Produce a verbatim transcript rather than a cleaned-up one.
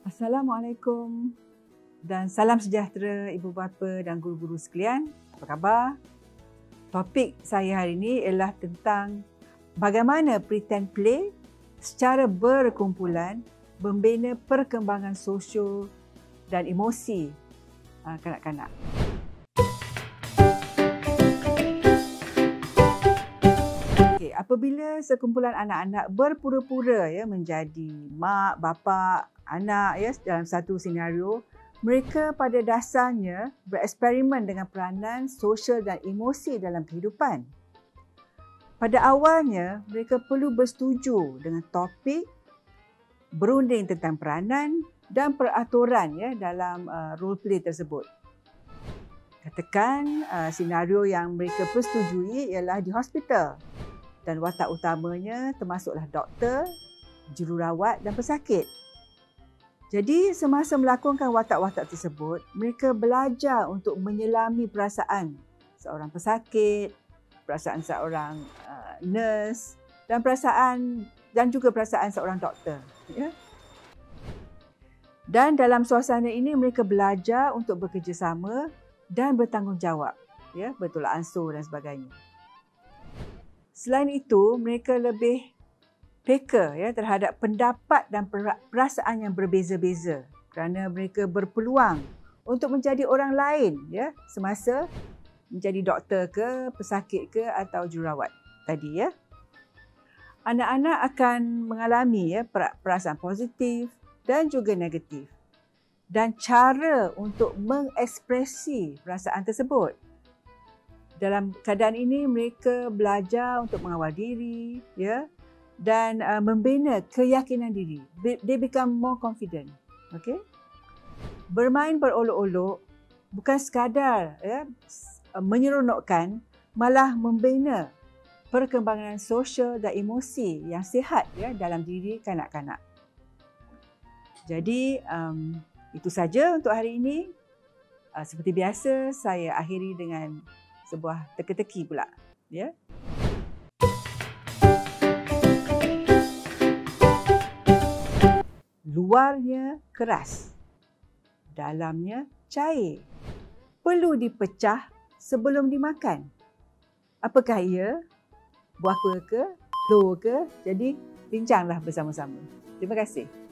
Assalamualaikum dan salam sejahtera ibu bapa dan guru-guru sekalian. Apa khabar? Topik saya hari ini ialah tentang bagaimana pretend play secara berkumpulan membina perkembangan sosial dan emosi kanak-kanak. Okay, apabila sekumpulan anak-anak berpura-pura ya menjadi mak, bapa, anak ya dalam satu senario, mereka pada dasarnya bereksperimen dengan peranan sosial dan emosi dalam kehidupan. Pada awalnya, mereka perlu bersetuju dengan topik, berunding tentang peranan dan peraturan ya dalam uh, role play tersebut. Katakan uh, senario yang mereka persetujui ialah di hospital dan watak utamanya termasuklah doktor, jururawat dan pesakit. Jadi semasa melakonkan watak-watak tersebut, mereka belajar untuk menyelami perasaan seorang pesakit, perasaan seorang uh, nurse dan perasaan dan juga perasaan seorang doktor. Ya. Dan dalam suasana ini mereka belajar untuk bekerjasama dan bertanggungjawab, ya, bertolak ansur dan sebagainya. Selain itu, mereka lebih peka ya terhadap pendapat dan perasaan yang berbeza-beza kerana mereka berpeluang untuk menjadi orang lain ya semasa menjadi doktor ke, pesakit ke atau jururawat tadi ya. Anak-anak akan mengalami ya perasaan positif dan juga negatif dan cara untuk mengekspresi perasaan tersebut. Dalam keadaan ini mereka belajar untuk mengawal diri ya dan uh, membina keyakinan diri. They become more confident. Okay? Bermain berolok-olok bukan sekadar ya, menyeronokkan, malah membina perkembangan sosial dan emosi yang sihat ya, dalam diri kanak-kanak. Jadi um, itu saja untuk hari ini. Uh, seperti biasa, saya akhiri dengan sebuah teka-teki pula. Ya. Luarnya keras, dalamnya cair. Perlu dipecah sebelum dimakan. Apakah ia? Buah apa ke? Telur ke? Jadi bincanglah bersama-sama. Terima kasih.